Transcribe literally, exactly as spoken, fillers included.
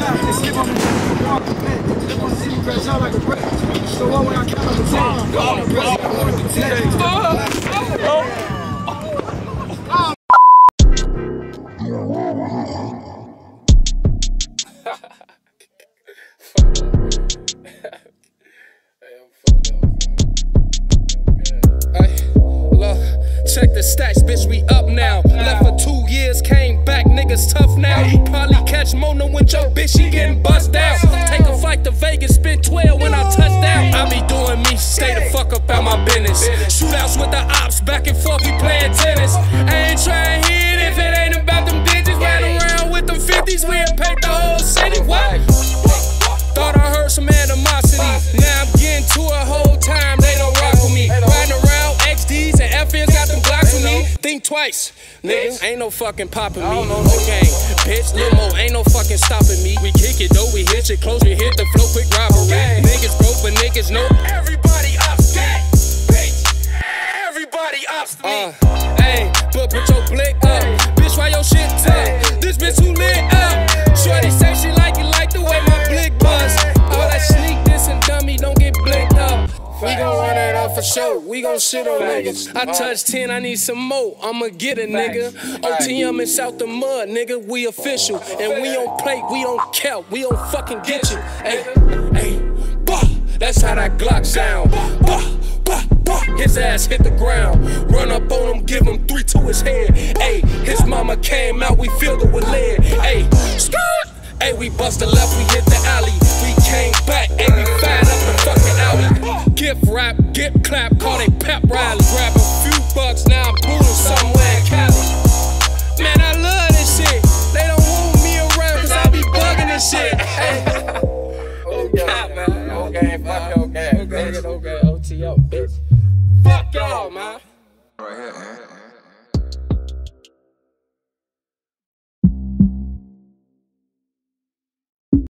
out, they skip on the walk the pit. They want to see me crash out like a brick. So what when I count on the ten? Go on, the rest of the ten. Check the stats, bitch, we up now. Left for two years, came back, niggas tough now. You probably catch Mona with your bitch, she getting bust down. Take a flight to Vegas, spit twelve when I touch down. I be doing me, stay the fuck up out my business. Shootouts with the ops, back and forth, we playing tennis. I ain't trying to hit if it ain't about them digits. Ran around with them fifties, we had paid the whole city. What? Thought I heard some animosity. Now I'm getting to a whole time, they don't rock with me. Riding around X Ds and F Ns got them Glocks with me. Think twice, nigga. Ain't no fucking popping me. Okay, bitch, limo, ain't no fucking stopping me. We kick it though, we hit it close, we hit the flow, quick robbery. Niggas broke, but niggas know everybody ups that bitch. Everybody ups to me. Uh, hey, but put your blick up, bitch. Why your shit tuck? This bitch who lit up. Shorty say she like it like the way my blick buzz. All that sneak this and dummy don't get blicked up. We gon' run it up for sure, we gon' shit on niggas. I touch ten, I need some more, I'ma get a nigga. O T M in South the Mud, nigga, we official. And we don't play, we don't count, we don't fucking get you. Hey, hey, bah, that's how that Glock sound. Bah, bah, bah, his ass hit the ground. Run up on him, give him three to his head. Hey, his mama came out, we filled it with lead. Hey, skirt. Hey, we bust the left, we hit the alley. We came back, and we fired up the fucking alley. Gift rap, get clap, call it pep rally. Grab a few bucks, now I'm booting somewhere in Cali. Man, I love this shit. They don't want me around, cause I be bugging this shit. Hey. Okay, man. Okay, fuck okay. Okay, okay, O T O, bitch. Fuck y'all, man. Right here, man.